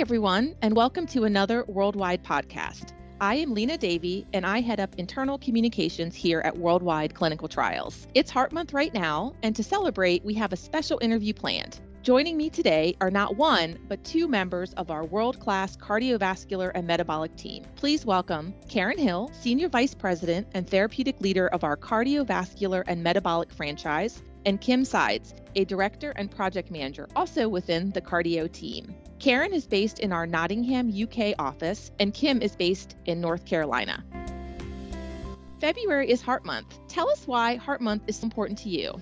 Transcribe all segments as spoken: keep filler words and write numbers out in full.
everyone, and welcome to another Worldwide podcast. I am Lena Davey, and I head up internal communications here at Worldwide Clinical Trials. It's Heart Month right now, and to celebrate, we have a special interview planned. Joining me today are not one, but two members of our world-class cardiovascular and metabolic team. Please welcome Karen Hill, Senior Vice President and Therapeutic Leader of our Cardiovascular and Metabolic franchise, and Kim Sydes, a Director and Project Manager, also within the cardio team. Karen is based in our Nottingham, U K office, and Kim is based in North Carolina. February is Heart Month. Tell us why Heart Month is important to you.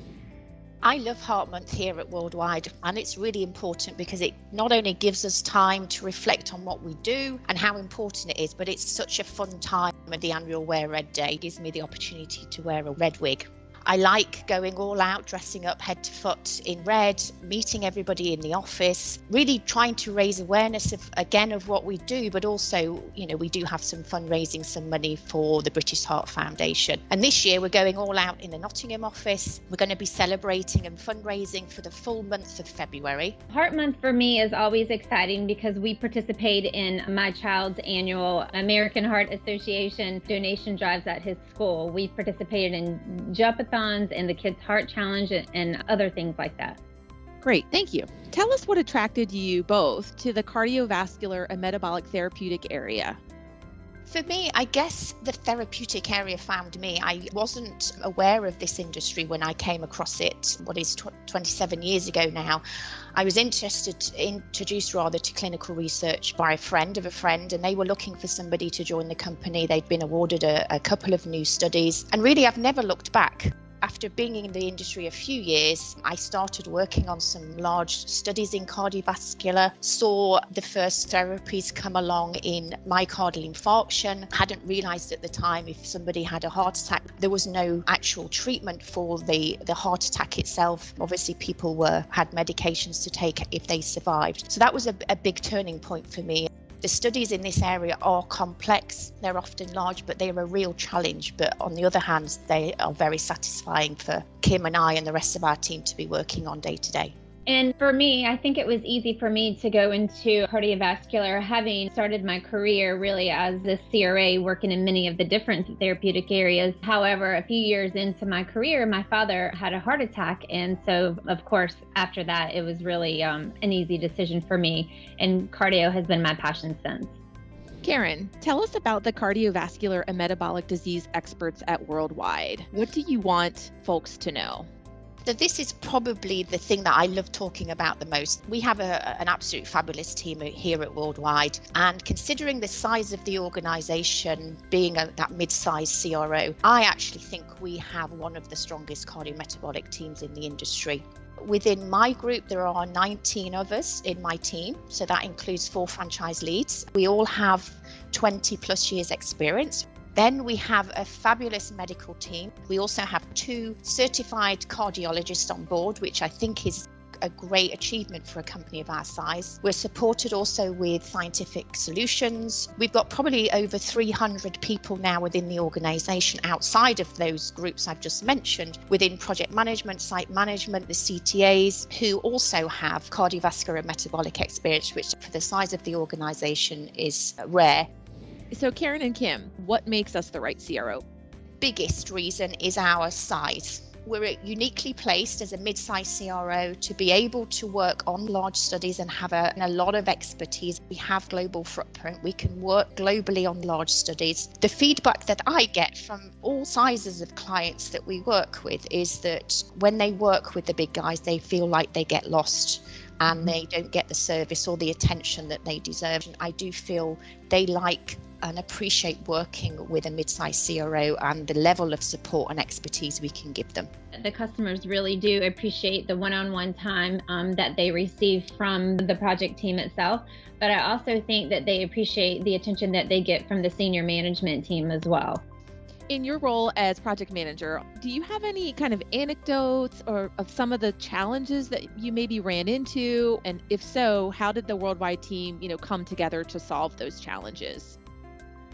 I love Heart Month here at Worldwide, and it's really important because it not only gives us time to reflect on what we do and how important it is, but it's such a fun time at the annual Wear Red Day. It gives me the opportunity to wear a red wig. I like going all out, dressing up head to foot in red, meeting everybody in the office, really trying to raise awareness of, again, of what we do, but also, you know, we do have some fundraising, some money for the British Heart Foundation. And this year we're going all out in the Nottingham office. We're going to be celebrating and fundraising for the full month of February. Heart Month for me is always exciting because we participate in my child's annual American Heart Association donation drives at his school. We participated in jump and the Kids Heart Challenge and other things like that. Great, thank you. Tell us what attracted you both to the cardiovascular and metabolic therapeutic area. For me, I guess the therapeutic area found me. I wasn't aware of this industry when I came across it, what is twenty-seven years ago now. I was interested, introduced rather to clinical research by a friend of a friend, and they were looking for somebody to join the company. They'd been awarded a, a couple of new studies, and really I've never looked back. After being in the industry a few years, I started working on some large studies in cardiovascular, saw the first therapies come along in myocardial infarction. Hadn't realized at the time if somebody had a heart attack, there was no actual treatment for the, the heart attack itself. Obviously, people were had medications to take if they survived. So that was a, a big turning point for me. The studies in this area are complex, they're often large, but they're a real challenge. But on the other hand, they are very satisfying for Kim and I and the rest of our team to be working on day to day. And for me, I think it was easy for me to go into cardiovascular, having started my career really as a C R A working in many of the different therapeutic areas. However, a few years into my career, my father had a heart attack. And so, of course, after that, it was really um, an easy decision for me. And cardio has been my passion since. Karen, tell us about the cardiovascular and metabolic disease experts at Worldwide. What do you want folks to know? So this is probably the thing that I love talking about the most. We have a, an absolute fabulous team here at Worldwide, and considering the size of the organisation, being a, that mid-sized C R O, I actually think we have one of the strongest cardiometabolic teams in the industry. Within my group, there are nineteen of us in my team, so that includes four franchise leads. We all have twenty plus years experience. Then we have a fabulous medical team. We also have two certified cardiologists on board, which I think is a great achievement for a company of our size. We're supported also with scientific solutions. We've got probably over three hundred people now within the organisation outside of those groups I've just mentioned, within project management, site management, the C T As, who also have cardiovascular and metabolic experience, which for the size of the organisation is rare. So Karen and Kim, what makes us the right C R O? Biggest reason is our size. We're uniquely placed as a mid-sized C R O to be able to work on large studies and have a, a lot of expertise. We have global footprint. We can work globally on large studies. The feedback that I get from all sizes of clients that we work with is that when they work with the big guys, they feel like they get lost and they don't get the service or the attention that they deserve. And I do feel they like and appreciate working with a mid-sized C R O and the level of support and expertise we can give them. The customers really do appreciate the one-on-one time um, that they receive from the project team itself, but I also think that they appreciate the attention that they get from the senior management team as well. In your role as project manager, do you have any kind of anecdotes or of some of the challenges that you maybe ran into? And if so, how did the Worldwide team, you know, come together to solve those challenges?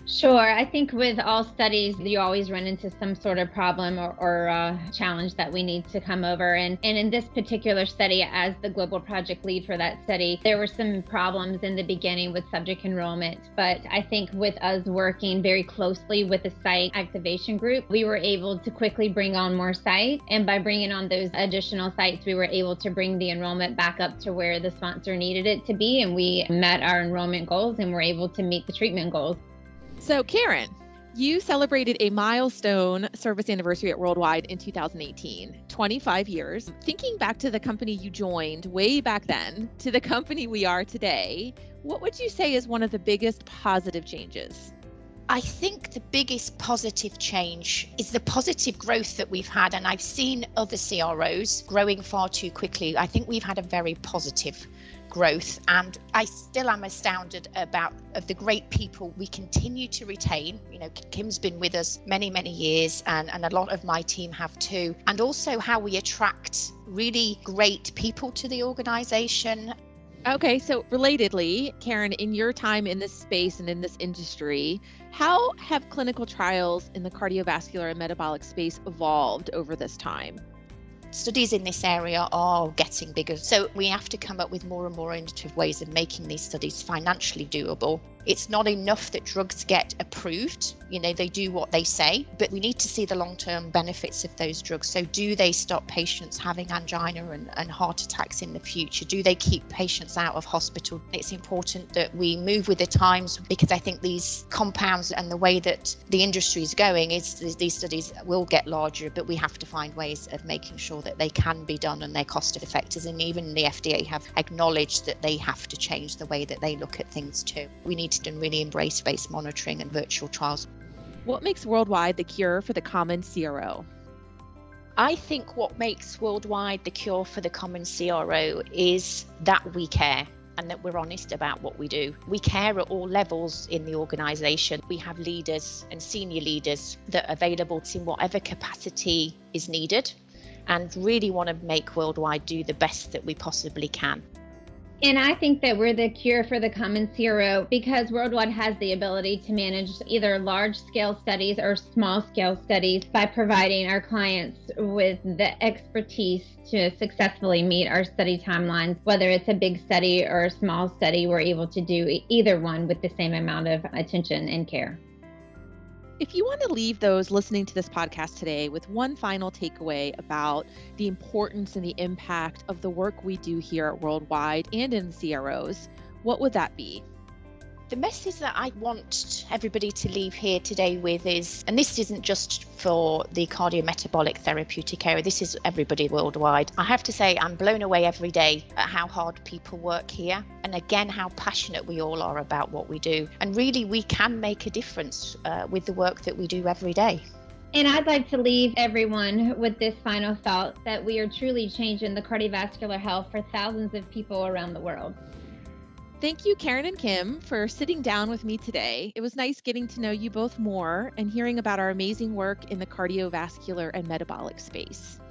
Sure. I think with all studies, you always run into some sort of problem or, or uh, challenge that we need to come over. And, and in this particular study, as the global project lead for that study, there were some problems in the beginning with subject enrollment. But I think with us working very closely with the site activation group, we were able to quickly bring on more sites. And by bringing on those additional sites, we were able to bring the enrollment back up to where the sponsor needed it to be. And we met our enrollment goals and were able to meet the treatment goals. So Karen, you celebrated a milestone service anniversary at Worldwide in two thousand eighteen, twenty-five years. Thinking back to the company you joined way back then to the company we are today, what would you say is one of the biggest positive changes? I think the biggest positive change is the positive growth that we've had. And I've seen other C R Os growing far too quickly. I think we've had a very positive growth, and I still am astounded about of the great people we continue to retain. You know, Kim's been with us many, many years, and, and a lot of my team have too. And also how we attract really great people to the organization. Okay, so relatedly, Karen, in your time in this space and in this industry, how have clinical trials in the cardiovascular and metabolic space evolved over this time? Studies in this area are getting bigger, so we have to come up with more and more innovative ways of making these studies financially doable. It's not enough that drugs get approved, you know, they do what they say, but we need to see the long-term benefits of those drugs. So do they stop patients having angina and, and heart attacks in the future? Do they keep patients out of hospital? It's important that we move with the times, because I think these compounds and the way that the industry is going is these studies will get larger, but we have to find ways of making sure that they can be done and they're cost effective. And even the F D A have acknowledged that they have to change the way that they look at things too. We need to really embrace based monitoring and virtual trials. What makes Worldwide the cure for the common C R O? I think what makes Worldwide the cure for the common C R O is that we care and that we're honest about what we do. We care at all levels in the organisation. We have leaders and senior leaders that are available in whatever capacity is needed, and really want to make Worldwide do the best that we possibly can. And I think that we're the cure for the common C R O because Worldwide has the ability to manage either large-scale studies or small-scale studies by providing our clients with the expertise to successfully meet our study timelines. Whether it's a big study or a small study, we're able to do either one with the same amount of attention and care. If you want to leave those listening to this podcast today with one final takeaway about the importance and the impact of the work we do here at Worldwide and in the C R Os, what would that be? The message that I want everybody to leave here today with is, and this isn't just for the cardiometabolic therapeutic area, this is everybody worldwide. I have to say I'm blown away every day at how hard people work here, and again how passionate we all are about what we do. And really we can make a difference uh, with the work that we do every day. And I'd like to leave everyone with this final thought that we are truly changing the cardiovascular health for thousands of people around the world. Thank you, Karen and Kim, for sitting down with me today. It was nice getting to know you both more and hearing about our amazing work in the cardiovascular and metabolic space.